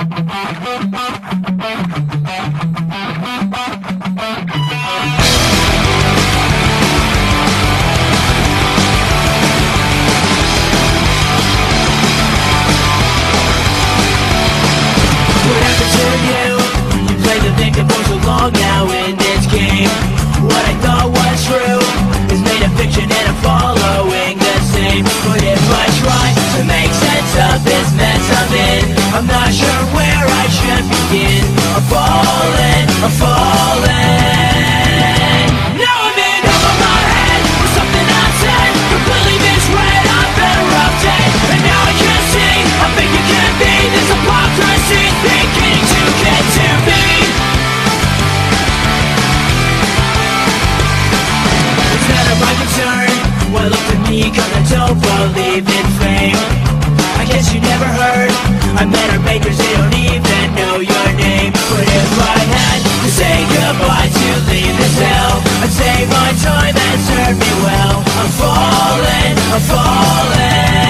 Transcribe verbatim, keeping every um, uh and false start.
Now in this game, what I thought was true is made a fiction and I'm following the same. But if I try to make sense of this mess I'm in, I'm not sure where I should begin. I'm falling, I'm falling. Now I'm in over my head with something I said, completely misread. I'm better off dead. And now I can see, I think you can be. This hypocrisy beginning to get to me. My concern, well, look at me, cause I don't believe in fame. I guess you never heard, I met our makers, they don't even know your name. But if I had to say goodbye to leave this hell, I'd say my time has served me well. I'm falling, I'm falling.